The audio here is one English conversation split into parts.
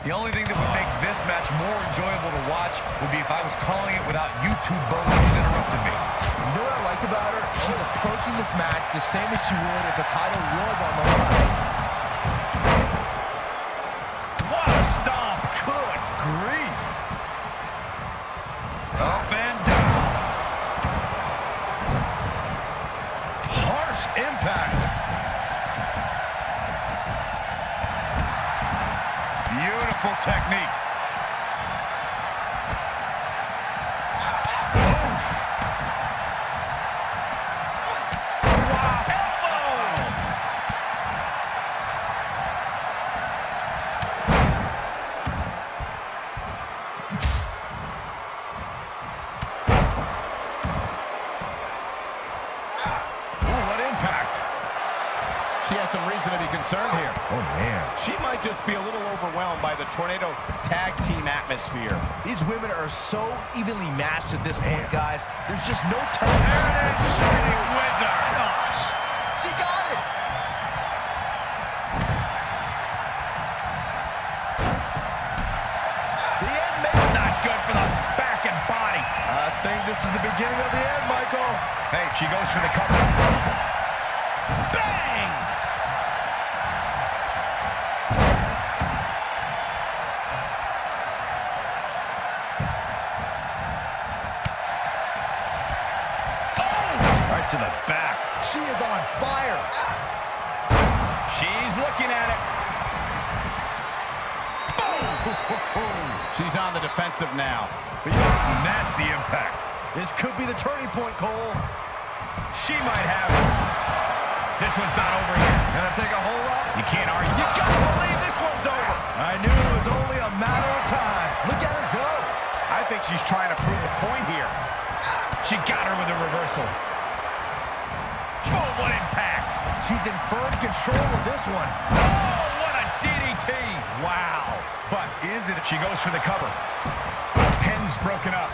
The only thing that would make this match more enjoyable to watch would be if I was calling it without you two bones interrupting me. You know what I like about her? She's approaching this match the same as she would if the title was on the line. What a stomp! Good grief! Up and down. Harsh impact. Beautiful technique. She has some reason to be concerned here. Oh, man. She might just be a little overwhelmed by the Tornado tag team atmosphere. These women are so evenly matched at this point, guys. There's just no turning. There it is, Shining Wizard. Gosh, she got it. The end may not good for the back and body. I think this is the beginning of the end, Michael. Hey, she goes for the cover. Bang! Right to the back. She is on fire. She's looking at it. She's on the defensive now. Nasty impact. This could be the turning point, Cole. She might have it. This one's not over yet. Gonna take a hold up. You can't argue. You gotta believe this one's over. I knew it was only a matter of time. Look at her go. I think she's trying to prove a point here. She got her with a reversal. Oh, what impact. She's in firm control of this one. Oh, what a DDT. Wow. But is it? She goes for the cover. Pin's broken up.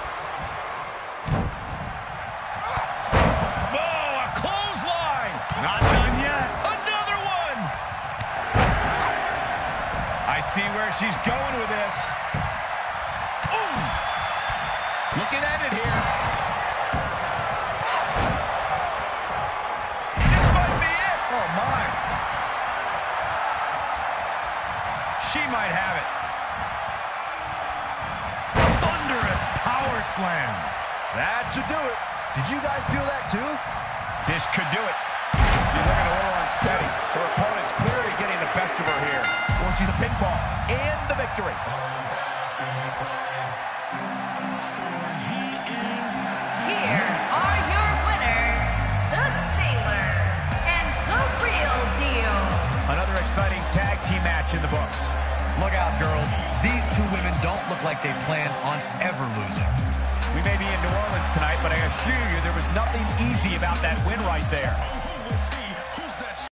Oh, a clothesline. Not done yet. Another one. I see where she's going with this. Ooh. Looking at it here. This might be it. Oh, my. She might have it. Thunderous power slam. That should do it. Did you guys feel that too? This could do it. She's looking a little unsteady. Her opponent's clearly getting the best of her here. Will she the pinfall and the victory? Here are your winners, the Sailor and the Real Deal. Another exciting tag team match in the books. Look out, girls. These two women don't look like they plan on ever losing. We may be in New Orleans tonight, but I assure you there was nothing easy about that win right there.